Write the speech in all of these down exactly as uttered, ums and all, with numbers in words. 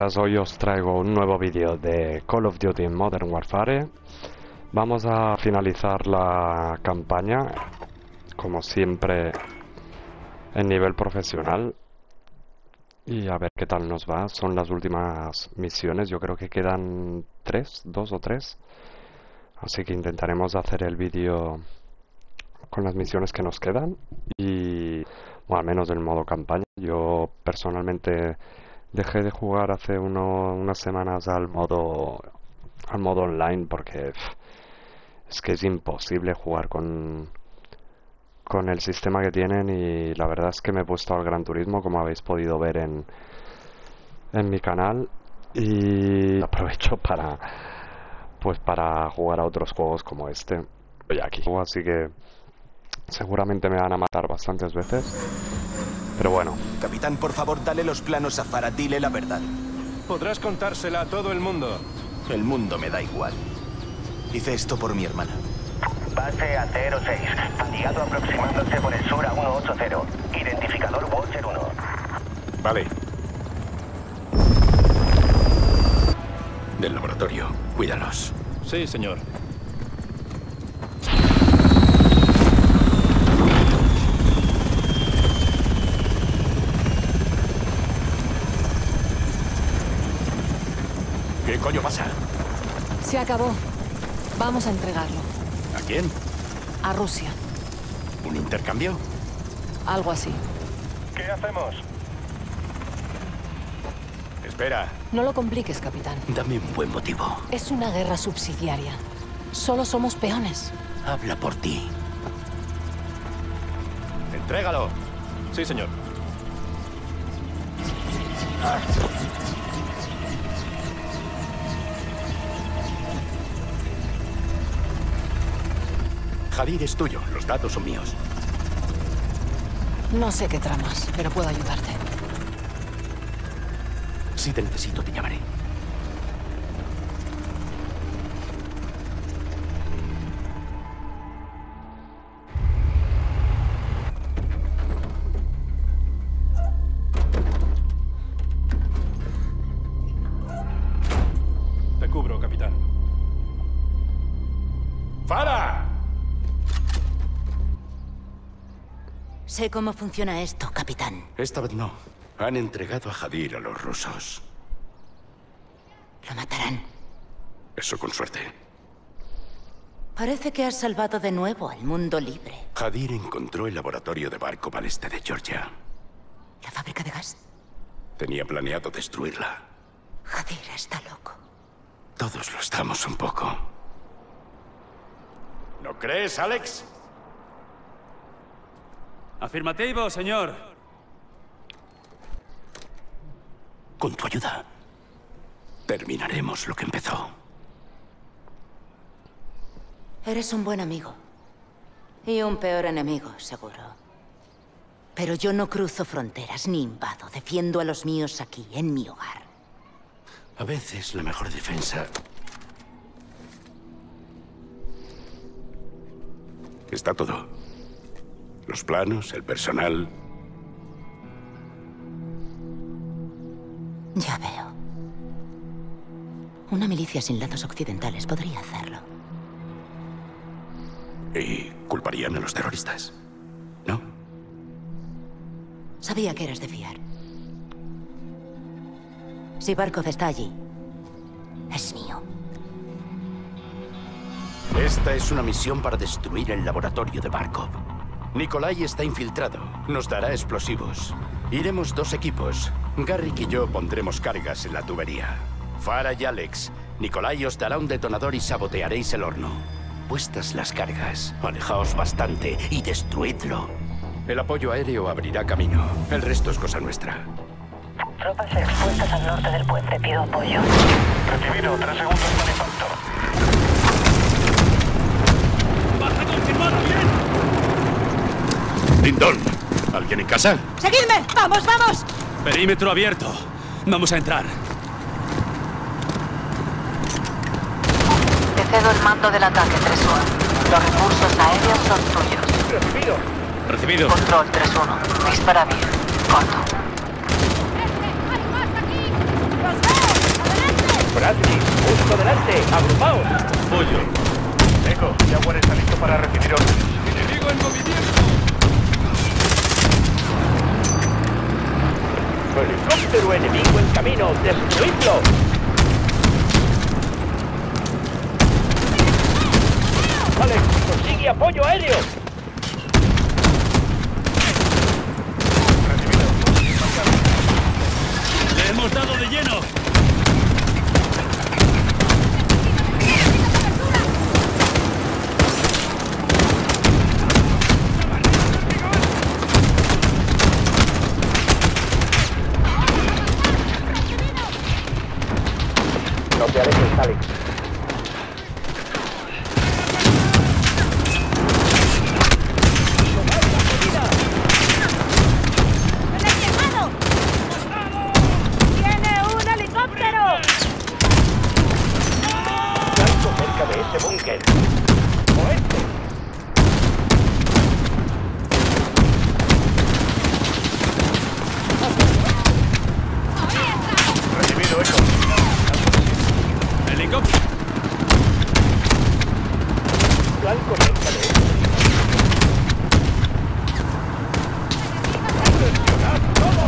Hoy os traigo un nuevo vídeo de Call of Duty Modern Warfare. Vamos a finalizar la campaña, como siempre, en nivel profesional. Y a ver qué tal nos va. Son las últimas misiones, yo creo que quedan tres, dos o tres. Así que intentaremos hacer el vídeo con las misiones que nos quedan. Y, bueno, al menos del modo campaña. Yo personalmente dejé de jugar hace uno, unas semanas al modo al modo online porque pff, es que es imposible jugar con con el sistema que tienen, y la verdad es que me he puesto al Gran Turismo, como habéis podido ver en en mi canal, y aprovecho para pues para jugar a otros juegos como este. Estoy aquí, así que seguramente me van a matar bastantes veces, pero bueno. Capitán, por favor, dale los planos a Farah, dile la verdad. Podrás contársela a todo el mundo. El mundo me da igual. Hice esto por mi hermana. Base a cero seis. Aliado aproximándose por el sur a ciento ochenta. Identificador Watcher uno. Vale. Del laboratorio, cuídalos. Sí, señor. ¿Qué coño pasa? Se acabó. Vamos a entregarlo. ¿A quién? A Rusia. ¿Un intercambio? Algo así. ¿Qué hacemos? Espera. No lo compliques, capitán. Dame un buen motivo. Es una guerra subsidiaria. Solo somos peones. Habla por ti. Entrégalo. Sí, señor. Jadir es tuyo, los datos son míos. No sé qué tramas, pero puedo ayudarte. Si te necesito, te llamaré. Te cubro, capitán. ¡Farah! Sé cómo funciona esto, capitán. Esta vez no. Han entregado a Jadir a los rusos. Lo matarán. Eso con suerte. Parece que has salvado de nuevo al mundo libre. Jadir encontró el laboratorio de Barkov al este de Georgia. ¿La fábrica de gas? Tenía planeado destruirla. Jadir está loco. Todos lo estamos un poco. ¿No crees, Alex? Afirmativo, señor. Con tu ayuda, terminaremos lo que empezó. Eres un buen amigo. Y un peor enemigo, seguro. Pero yo no cruzo fronteras ni invado. Defiendo a los míos aquí, en mi hogar. A veces la mejor defensa... Está todo. Los planos, el personal... Ya veo. Una milicia sin lazos occidentales podría hacerlo. Y culparían a los terroristas, ¿no? Sabía que eras de fiar. Si Barkov está allí, es mío. Esta es una misión para destruir el laboratorio de Barkov. Nikolai está infiltrado. Nos dará explosivos. Iremos dos equipos. Garrick y yo pondremos cargas en la tubería. Farah y Alex, Nikolai os dará un detonador y sabotearéis el horno. Puestas las cargas, alejaos bastante y destruidlo. El apoyo aéreo abrirá camino. El resto es cosa nuestra. Tropas expuestas al norte del puente. Pido apoyo. Recibido. Tres segundos para impacto. ¡Baja confirmada! ¡Bien! Lindon, ¿alguien en casa? ¡Seguidme! ¡Vamos, vamos! Perímetro abierto. Vamos a entrar. Te cedo el mando del ataque, tres uno. Los recursos aéreos son tuyos. Recibido. Recibido. Control tres uno. Dispara bien. Corto. ¡Eh, eh! ¡Hay más aquí! ¡Los veo! Bradley, justo delante, abrumaos. Pollo. Echo, Jaguar está listo para recibir órdenes. ¡Enemigo en movimiento! Helicóptero enemigo en camino, destruidlo. Vale, consigue apoyo aéreo. ¡Le hemos dado de lleno! No te alejes, Alex. Búnker. Oeste. Recibido, Echo. ¡Helicóptero! Blanco cerca de este. ¡Gestionad todo!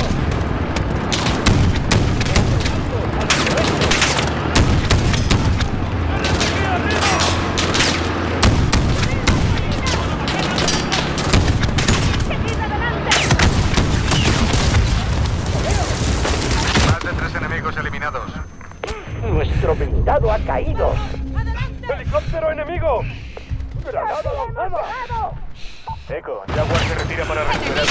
Nuestro blindado ha caído. ¡Helicóptero enemigo! ¡Granada lanzada! Echo, Jaguar se retira para recuperar.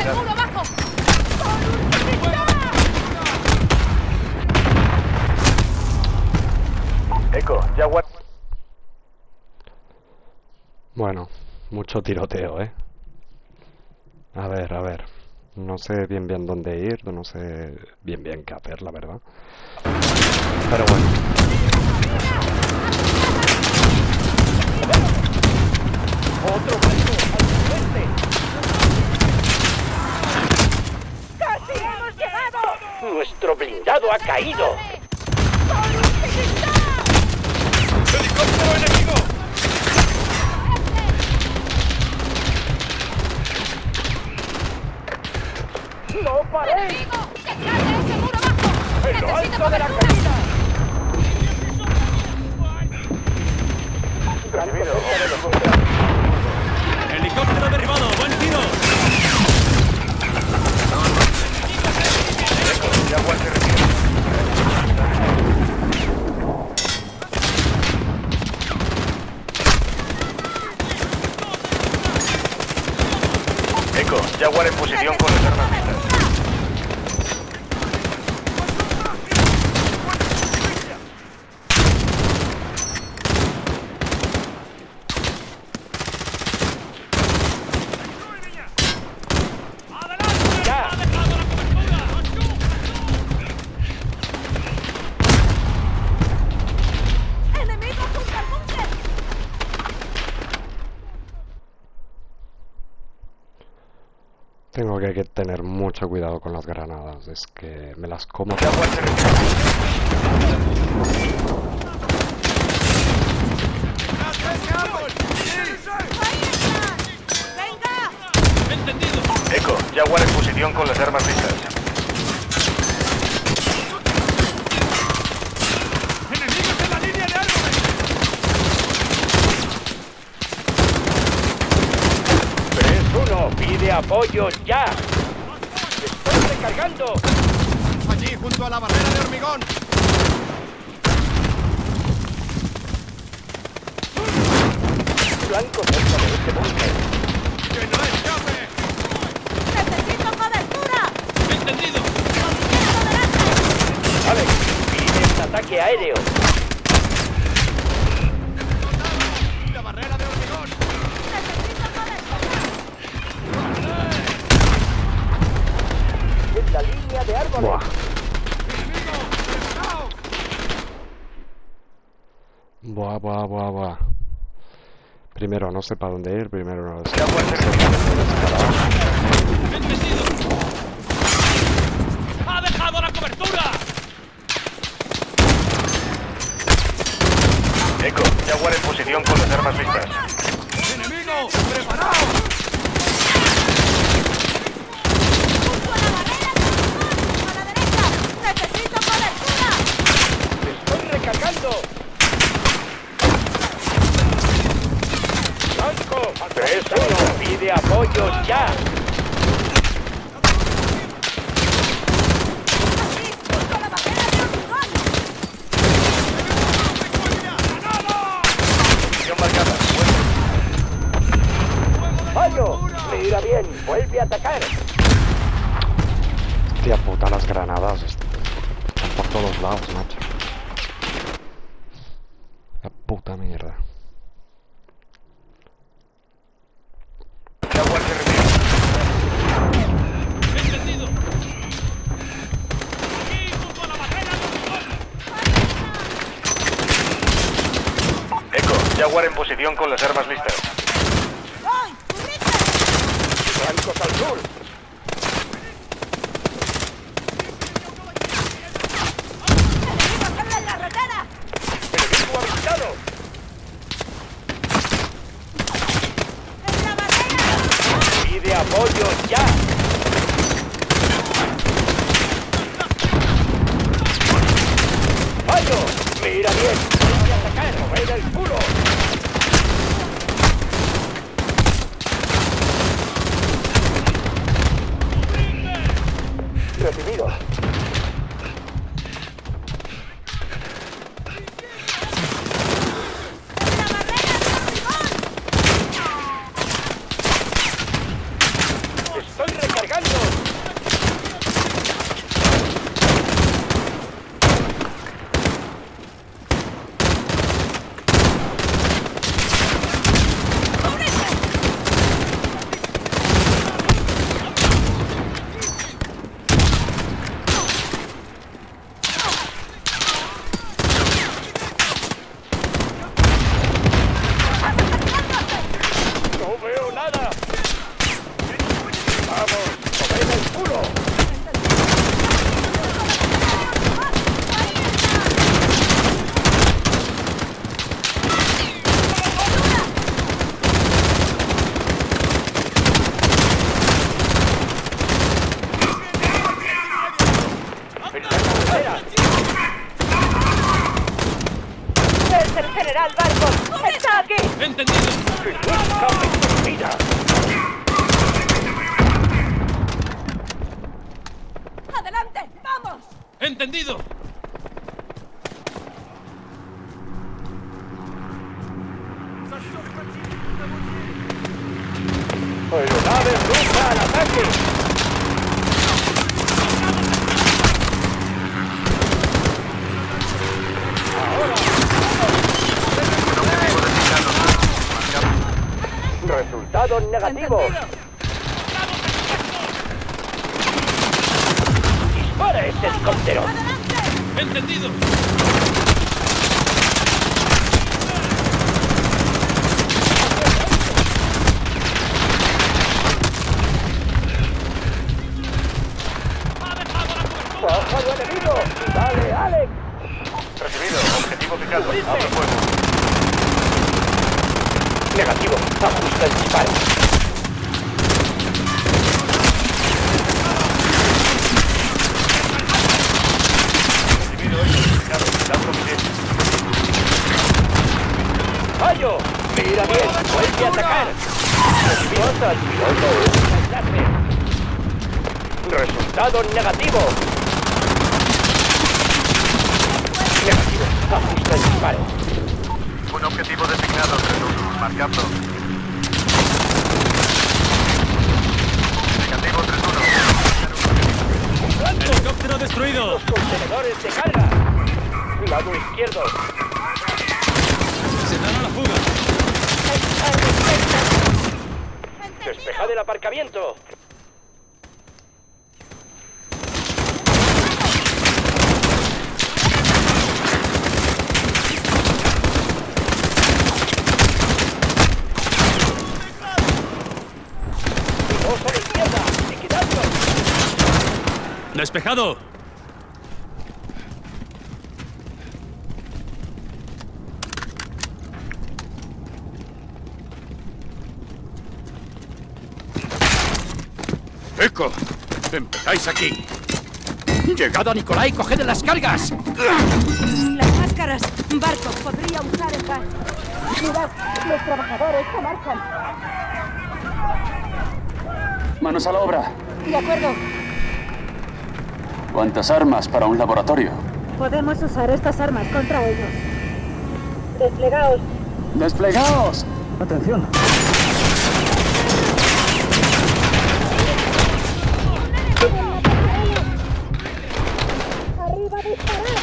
Echo, Jaguar. Bueno, mucho tiroteo, ¿eh? A ver, a ver. No sé bien bien dónde ir, no sé bien bien qué hacer, la verdad. Pero bueno. Otro barco al sureste. ¡Casi hemos llegado! Nuestro blindado ha caído. ¡Helicóptero enemigo! ¡No paréis! ¡En lo alto de la caída! Recibido. ¡Helicóptero derribado! ¡Buen tiro! Jaguar se retira. Echo, Jaguar en posición con las armas listas. Tengo que, que tener mucho cuidado con las granadas, es que me las como. Jaguar se retira. ¡Entendido! Echo, Jaguar en posición con las armas listas. ¡Enemigos en la línea de árboles! tres uno, pide apoyo ya. ¡Estoy recargando! Allí, junto a la barrera de hormigón. Blanco cerca de este búnker. ¡Que no escape! ¡Necesito cobertura! ¡Entendido! ¡Movimiento delante! Alex, pide ataque aéreo. ¡La barrera de hormigón! ¡Necesito cobertura! En la línea de árboles. Buah. ¡Enemigo! ¡Preparaos! Buah, buah, buah, buah. Primero no sé para dónde ir, primero no sé. Jaguar se retira. ¡Entendido! ¡Ha dejado la cobertura! Jaguar en posición con las armas listas. ¡Enemigo! ¡Preparaos! ¡Junto a la barrera! ¡A la derecha! ¡Necesito cobertura! ¡Estoy recargando! ¡Blanco! tres uno, pide apoyo ya. ¡Aquí! ¡Junto a la barrera de hormigón! Posición marcada. ¡Fallo! Mira bien, vuelve a atacar. Hostia puta, las granadas est- por todos lados, macho. La puta mierda. Jaguar se retira. ¡Entendido! ¡Aquí, junto a la barrera de hormigón! Eco, Jaguar en posición con las armas listas. ¡Voy! ¡Cubridme! Blancos al sur. ¡Enemigo cerca en la carretera! Enemigo avistado. ¡En la barrera! Pide apoyo ya. ¡Fallo! Mira bien, vuelve a atacar. ¡Mueve el culo! Recibido. ¡En la barrera de hormigón! ¡Estoy recargando! ¡No veo nada! ¡Vamos! ¡Mueve el culo! ¡En la carretera! ¡Es el general Barkov! ¡Está aquí! ¡Entendido! ¡Que no escape! ¡Mira! ¡Adelante! ¡Vamos! ¡Entendido! ¡Aeronave rusa al ataque! Resultado negativo. ¡Dispara este helicóptero! ¡Entendido! ¡Pájaro enemigo! ¡Dale, Alex! Recibido. Objetivo fijado. Abre fuego. Negativo. Ajusta el disparo. Recibido. Fijado. Lanzo misil. ¡Fallo! ¡Mira bien! ¡Vuelve a atacar! Recibido al piloto. Resultado negativo. Negativo. Ajusta el disparo. Un objetivo designado, tres marcando. Negativo tres uno. ¡Helicóptero destruido! Los contenedores de carga. Lado izquierdo. ¡Se dan a la fuga! Despejad el aparcamiento. Dos a la izquierda. Liquidadlo. ¡Despejado! ¡Eco! ¡Empezáis aquí! ¡Llegado a Nikolai! ¡Coged las cargas! Las máscaras. Barkov podría usar el gas. Mirad, los trabajadores se marchan. Manos a la obra. De acuerdo. ¿Cuántas armas para un laboratorio? Podemos usar estas armas contra ellos. Desplegaos. ¡Desplegaos! Atención. ¡Arriba, disparad!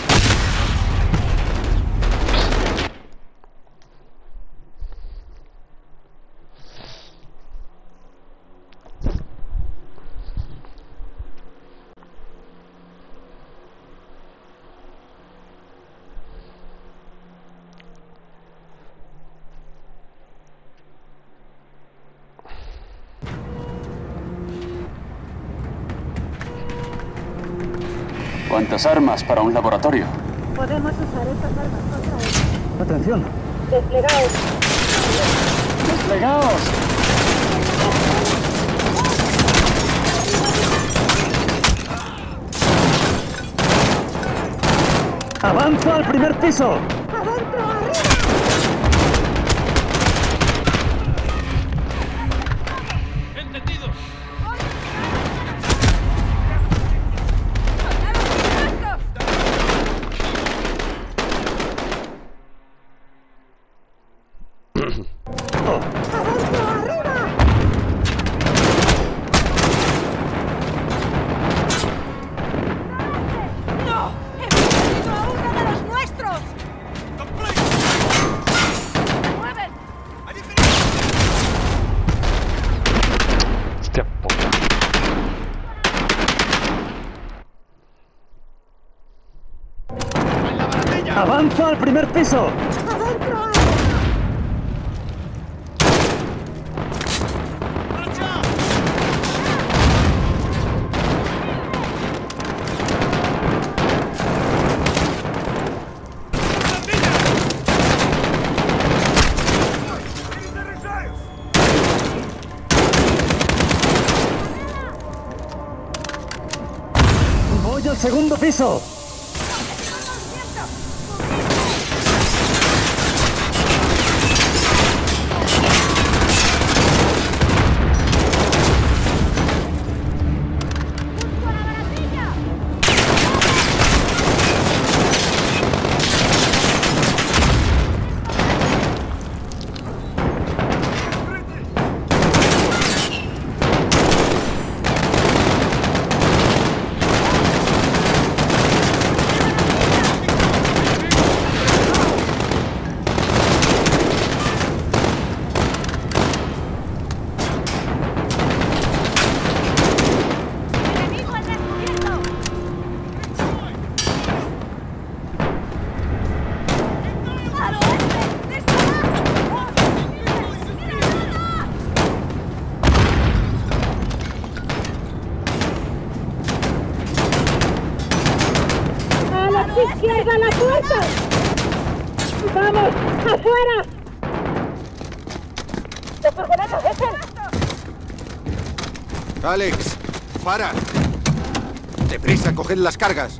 ¿Cuántas armas para un laboratorio? Podemos usar estas armas contra ellos. Atención. Desplegaos. ¡Desplegaos! ¡Avanza al primer piso! ¡Adentro, arriba! ¡Entendido! ¡Adentro, arriba! ¡No! ¡Hemos perdido a uno de los nuestros! ¡Mueven! Hostia puta. ¡Avanza al primer piso! ¡Adentro, arriba! ¡Voy al segundo piso! ¡Enemigo al descubierto! ¡Al oeste! ¡Disparad! ¡Granada! ¡A la izquierda, la puerta! ¡Vamos! ¡Afuera! ¡Los furgonetas, dejen! ¡Alex! ¡Para! ¡Deprisa, coged las cargas!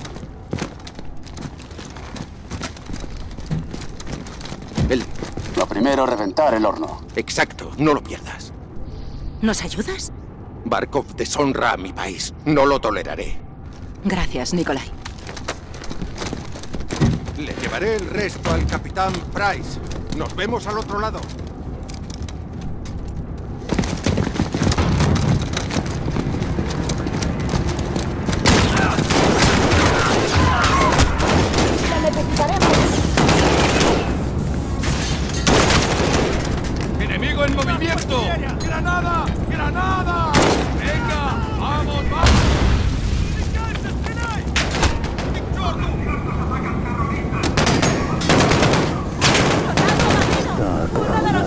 El... Lo primero, reventar el horno. Exacto, no lo pierdas. ¿Nos ayudas? Barkov deshonra a mi país. No lo toleraré. Gracias, Nikolai. Le llevaré el resto al capitán Price. Nos vemos al otro lado. ¡La necesitaremos! ¡Enemigo en movimiento! ¡Granada! ¡Granada! ¡Venga! ¡Vamos, vamos! ¡Uno de los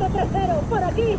tres cero, por aquí.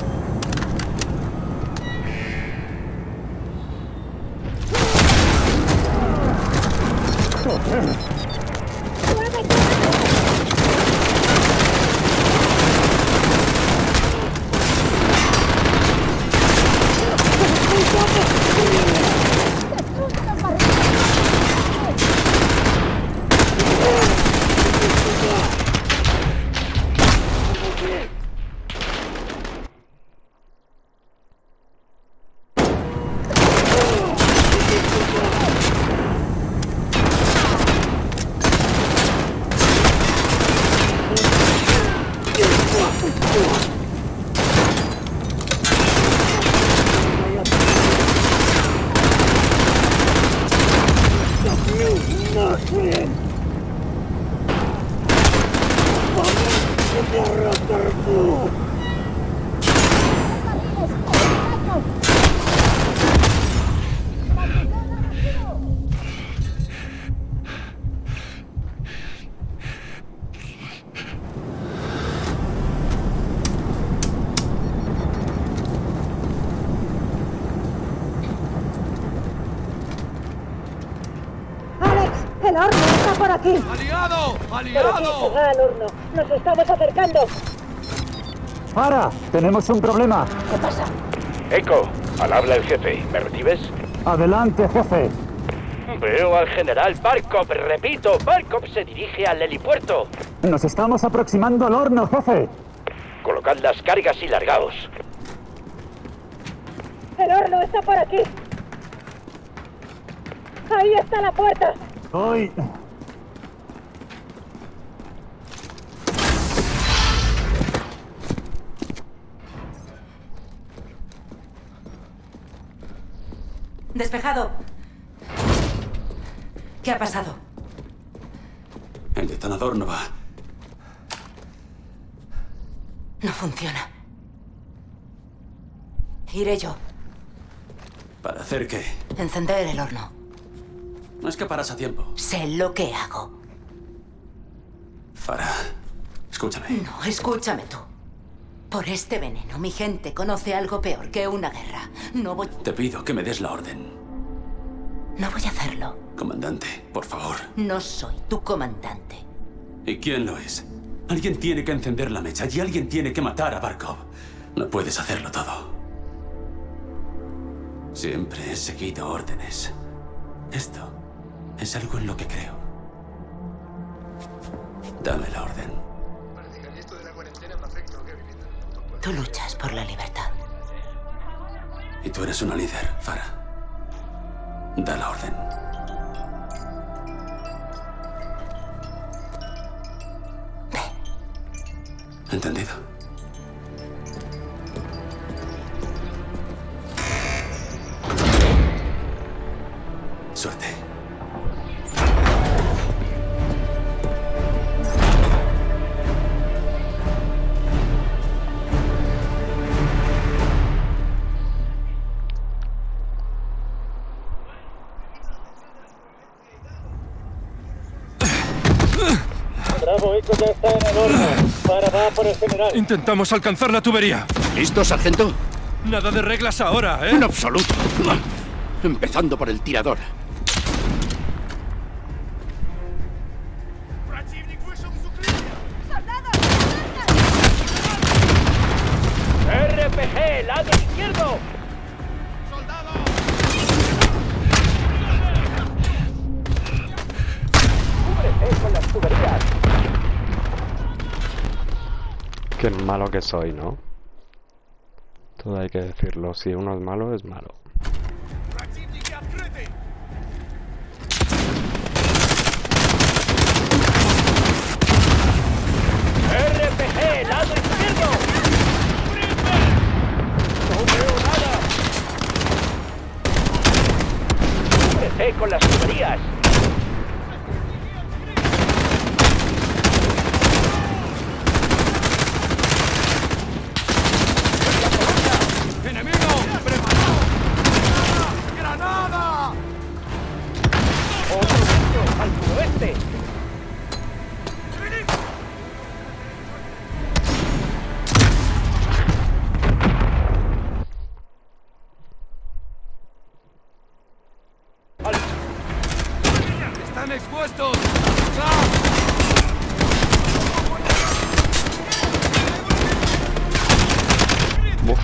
¡El horno está por aquí! ¡Aliado! Por aquí ¡Aliado! se va al horno. Nos estamos acercando. ¡Para! ¡Tenemos un problema! ¿Qué pasa? Echo, al habla el jefe. ¿Me recibes? Adelante, jefe. Veo al general Barkov. Repito, Barkov se dirige al helipuerto. Nos estamos aproximando al horno, jefe. Colocad las cargas y largaos. El horno está por aquí. Ahí está la puerta. Hoy... Despejado. ¿Qué ha pasado? El detonador no va. No funciona. Iré yo. ¿Para hacer qué? Encender el horno. No escaparás a tiempo. Sé lo que hago. Farah, escúchame. No, escúchame tú. Por este veneno, mi gente conoce algo peor que una guerra. No voy... Te pido que me des la orden. No voy a hacerlo. Comandante, por favor. No soy tu comandante. ¿Y quién lo es? Alguien tiene que encender la mecha y alguien tiene que matar a Barkov. No puedes hacerlo todo. Siempre he seguido órdenes. Esto es algo en lo que creo. Dame la orden. Tú luchas por la libertad. Y tú eres una líder, Farah. Da la orden. Ve. ¿Entendido? Suerte. Bravo, Echo ya está en el horno. Para va por el general. Intentamos alcanzar la tubería. ¿Listo, sargento? Nada de reglas ahora, ¿eh? En absoluto. Empezando por el tirador. R P G, lado izquierdo. Cúbrete con las tuberías. Qué malo que soy, ¿no? Todo hay que decirlo. Si uno es malo, es malo. R P G, lado izquierdo. No veo nada. Cúbrete con las tuberías. ¡Enemigo! ¡Preparado! Uf.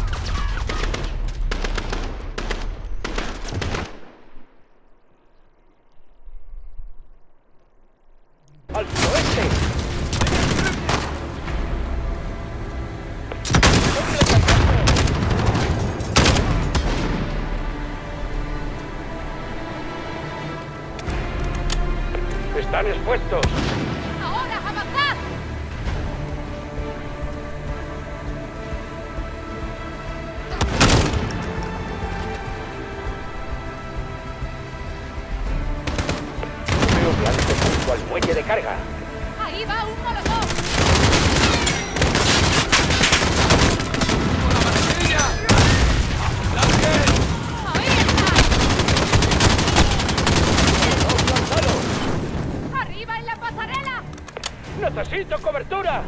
¡Al suroeste! ¡Están expuestos! ¡Ahora, avanzad! Veo blanco junto al muelle de carga. ¡Ahí va un molotov! ¡Arriba en la pasarela! ¡Necesito cobertura!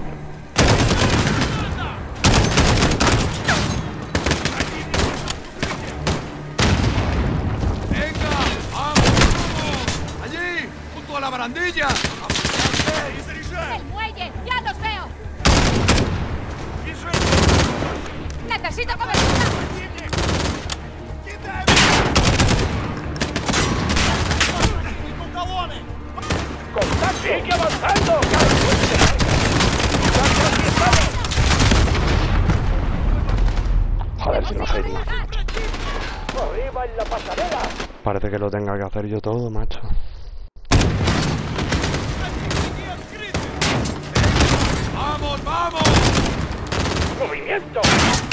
¡Venga! ¡Vamos! ¡Allí! ¡Junto a la barandilla! ¡El muelle! ¡Ya los veo! ¡Necesito cobertura! ¡Contacto! ¡Sigue avanzando! ¡Ya casi estamos! Joder, si no soy digno. ¡Arriba en la pasarela! Parece que lo tenga que hacer yo todo, macho. ¡Vamos, vamos! ¡Movimiento!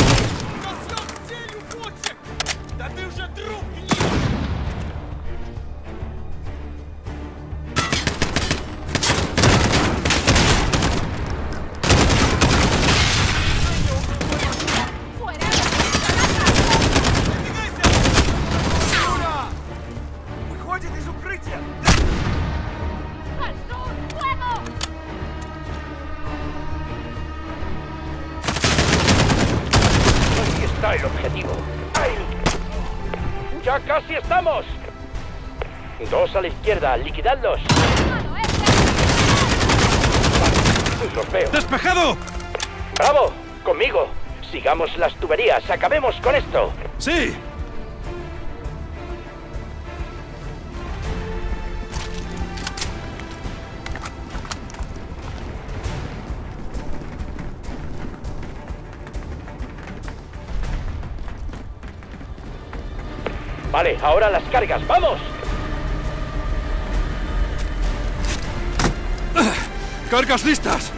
¡Al sur! ¡Fuego! Ahí está el objetivo. ¡Ahí! ¡Ya casi estamos! Dos a la izquierda, liquidadlos. Los veo. ¡Despejado! ¡Bravo! Conmigo. Sigamos las tuberías. Acabemos con esto. ¡Sí! Vale, ahora las cargas. ¡Vamos! ¡Cargas listas!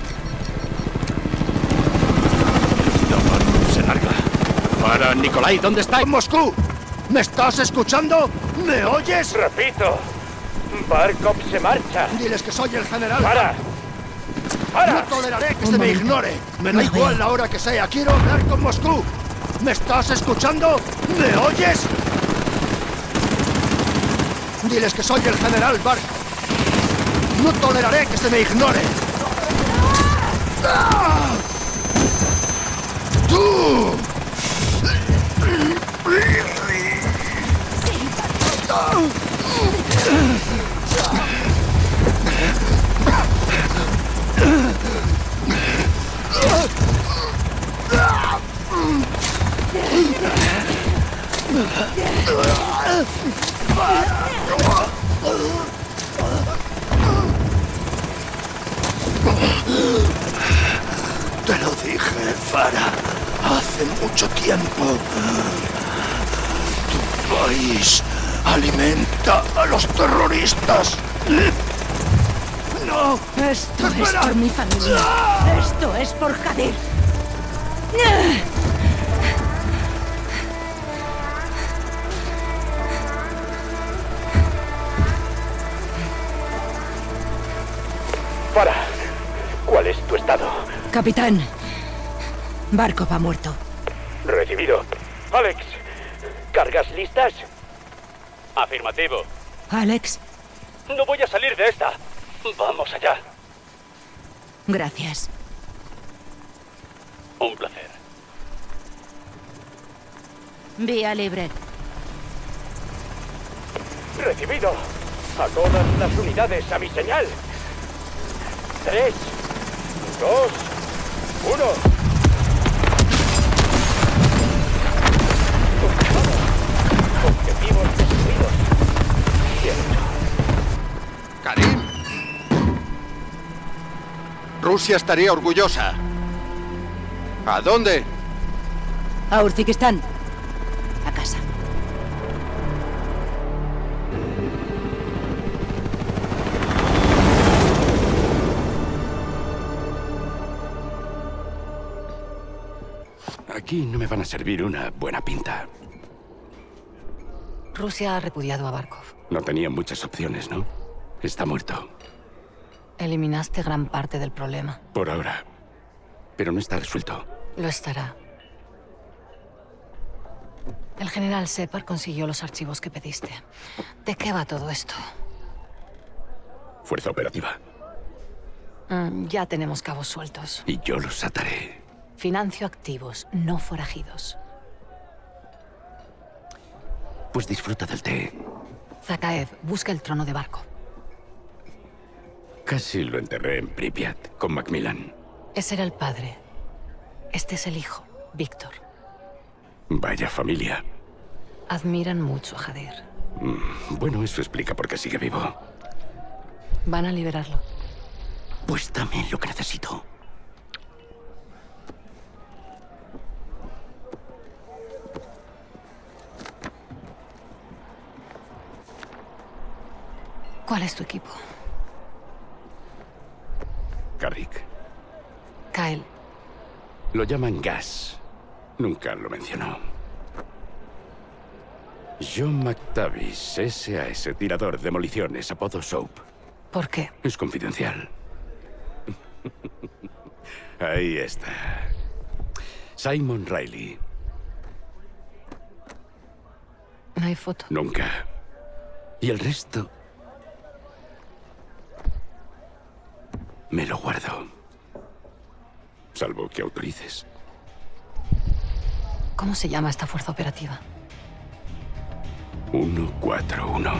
Se larga. Para Nikolai, ¿dónde está? Moscú. ¿Me estás escuchando? ¿Me oyes? Repito. Barkov se marcha. Diles que soy el general. ¡Para! ¡Para! No toleraré que se me ignore. Me da igual la hora que sea. Quiero hablar con Moscú. ¿Me estás escuchando? ¿Me oyes? Diles que soy el general Barkov. No toleraré que se me ignore. ¡Ah! ¡Tú! Te lo dije, Farah, hace mucho tiempo. Tu país alimenta a los terroristas. ¡No! Esto ¡Espera! es por mi familia. Esto es por Kadir. ¡Para! ¿Cuál es tu estado? Capitán, Barkov ha muerto. Recibido. Alex, ¿cargas listas? Afirmativo. Alex, No voy a salir de esta. Vamos allá. gracias. Un placer. Vía libre. Recibido. A todas las unidades, a mi señal. Tres, dos, uno. Objetivos destruidos. Bien hecho. Karim. Rusia estaría orgullosa. ¿A dónde? A Uzbekistán. A casa. Aquí no me van a servir una buena pinta. Rusia ha repudiado a Barkov. No tenía muchas opciones, ¿no? Está muerto. Eliminaste gran parte del problema. Por ahora. Pero no está resuelto. Lo estará. El general Separ consiguió los archivos que pediste. ¿De qué va todo esto? Fuerza operativa. Mm, ya tenemos cabos sueltos. Y yo los ataré. Financio activos, no forajidos. Pues disfruta del té. Zakaev, busca el trono de Barkov. Casi lo enterré en Pripyat con Macmillan. Ese era el padre. Este es el hijo, Víctor. Vaya familia. Admiran mucho a Jadir. Mm, bueno, eso explica por qué sigue vivo. Van a liberarlo. Pues dame lo que necesito. ¿Cuál es tu equipo? Garrick. Kyle. Lo llaman Gas. Nunca lo mencionó. John McTavish, S A S, tirador, demoliciones, apodo Soap. ¿Por qué? Es confidencial. Ahí está. Simon Riley. No hay foto. Nunca. Y el resto... me lo guardo. Salvo que autorices. ¿Cómo se llama esta fuerza operativa? uno cuatro uno.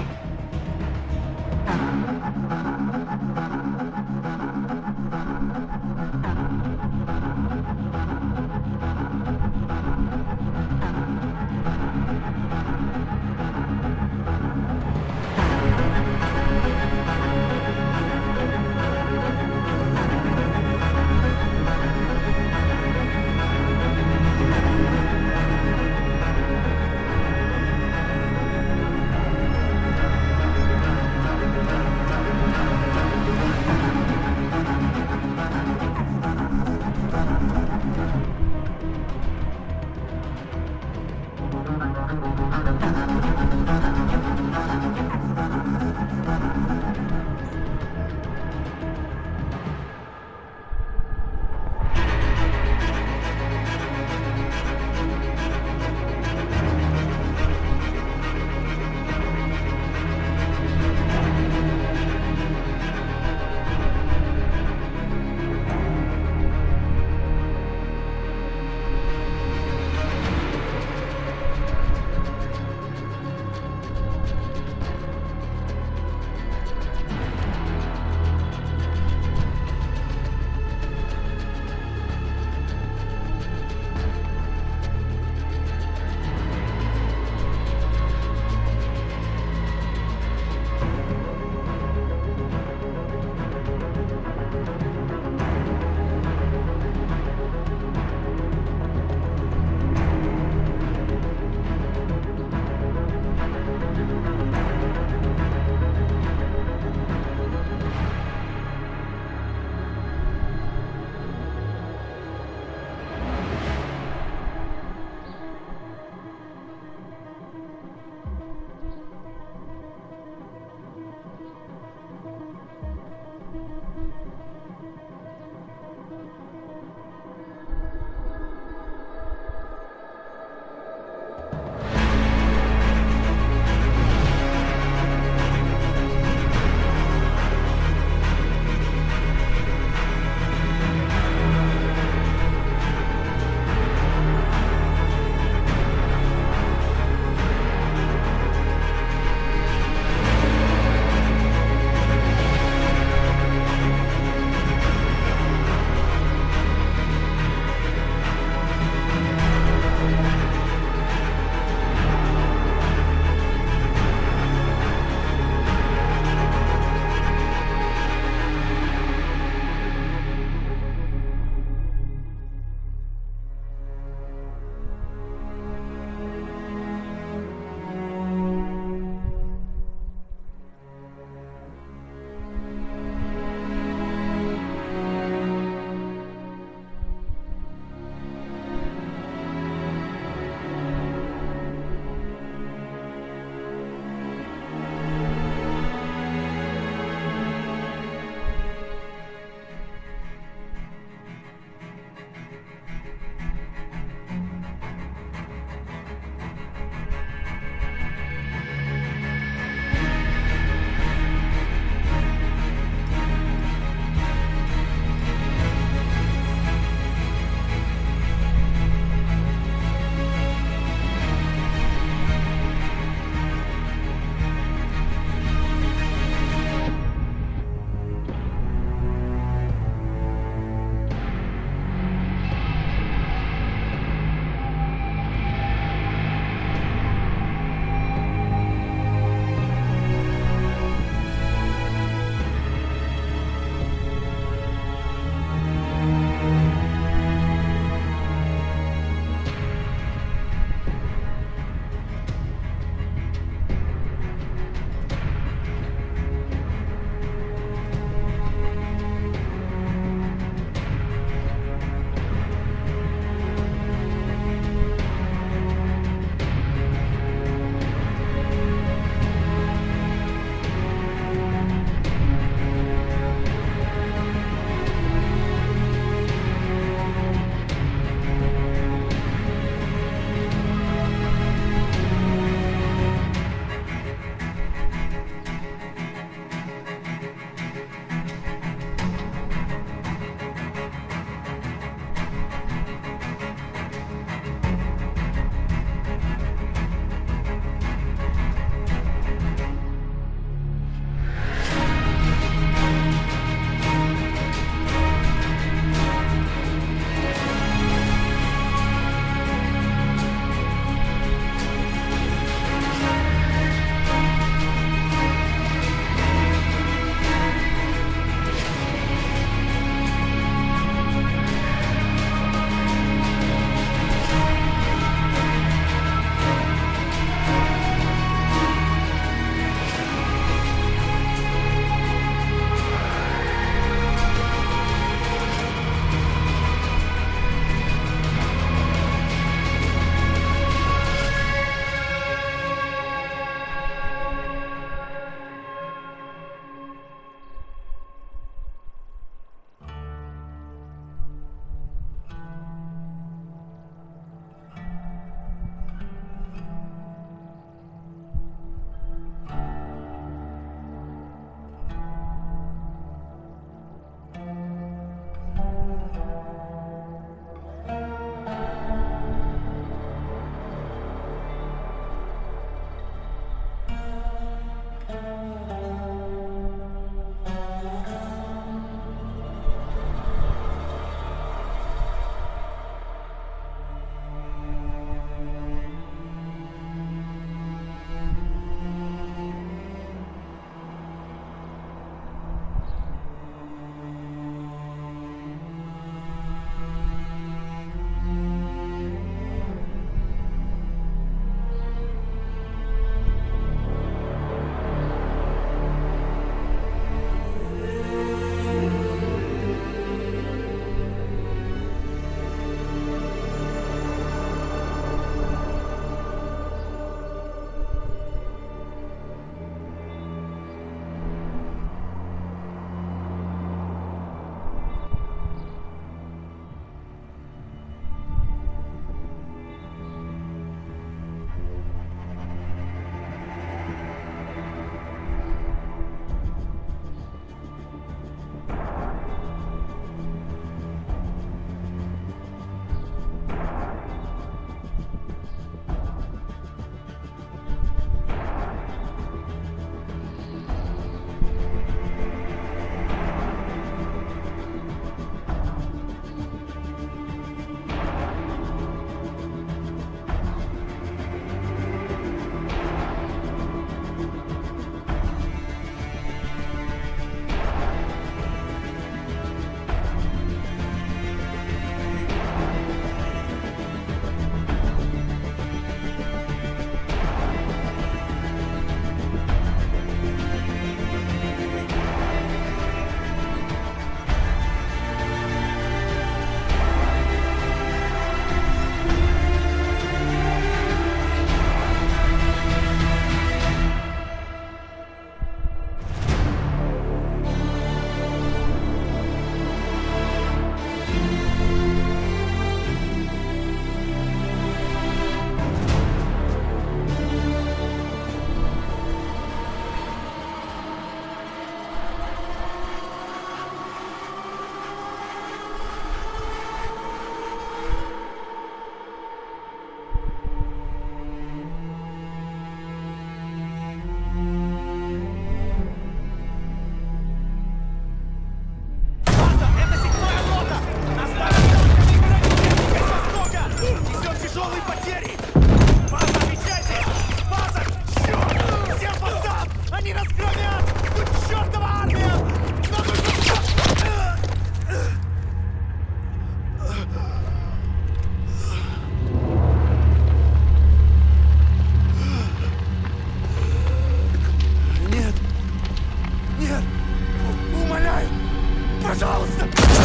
пожалуйста!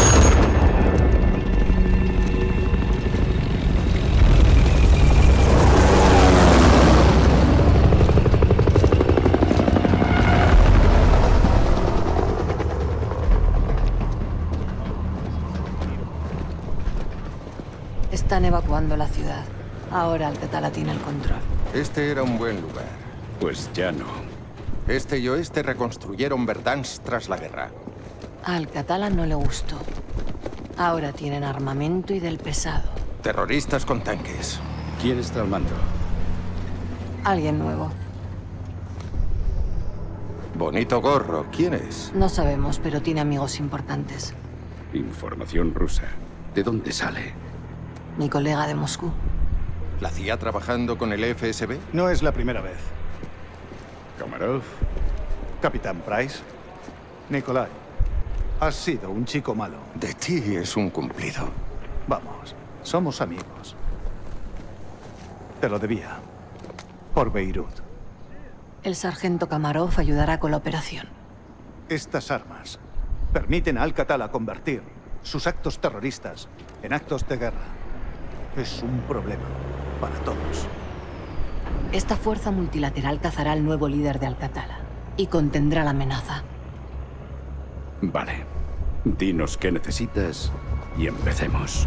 Están evacuando la ciudad. Ahora Al-Qatala tiene el control. Este era un buen lugar. Pues ya no. Este y oeste reconstruyeron Verdansk tras la guerra. A Al-Qatala no le gustó. Ahora tienen armamento y del pesado. Terroristas con tanques. ¿Quién está al mando? Alguien nuevo. Bonito gorro. ¿Quién es? No sabemos, pero tiene amigos importantes. Información rusa. ¿De dónde sale? Mi colega de Moscú. ¿La C I A trabajando con el F S B? No es la primera vez. Kamarov. Capitán Price. Nikolai. Has sido un chico malo. De ti es un cumplido. Vamos, somos amigos. Te lo debía. Por Beirut. El sargento Kamarov ayudará con la operación. Estas armas permiten a Al-Qatala convertir sus actos terroristas en actos de guerra. Es un problema para todos. Esta fuerza multilateral cazará al nuevo líder de Al-Qatala y contendrá la amenaza. Vale. Dinos qué necesitas y empecemos.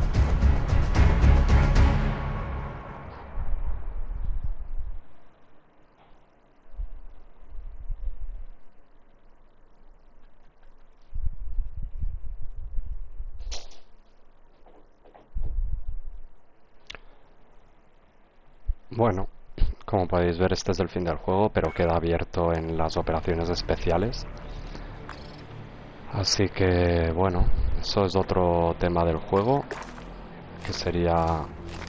Bueno, como podéis ver, este es el fin del juego, pero queda abierto en las operaciones especiales. Así que, bueno, eso es otro tema del juego, que sería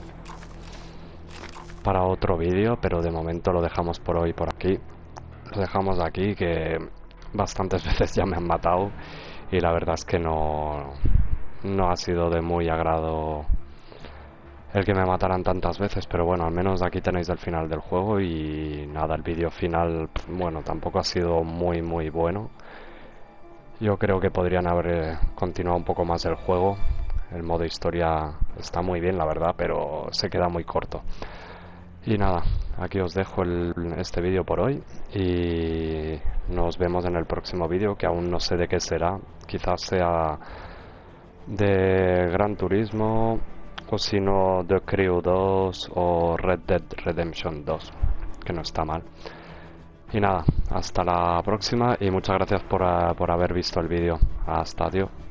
para otro vídeo, pero de momento lo dejamos por hoy por aquí. Lo dejamos aquí, que bastantes veces ya me han matado y la verdad es que no, no ha sido de muy agrado el que me mataran tantas veces, pero bueno, al menos aquí tenéis el final del juego y nada, el vídeo final, bueno, tampoco ha sido muy muy bueno. Yo creo que podrían haber continuado un poco más el juego. El modo historia está muy bien, la verdad, pero se queda muy corto. Y nada, aquí os dejo el, este vídeo por hoy y nos vemos en el próximo vídeo, que aún no sé de qué será. Quizás sea de Gran Turismo, o si no, The Crew dos o Red Dead Redemption dos, que no está mal. Y nada, hasta la próxima y muchas gracias por, uh, por haber visto el vídeo. Hasta, adiós.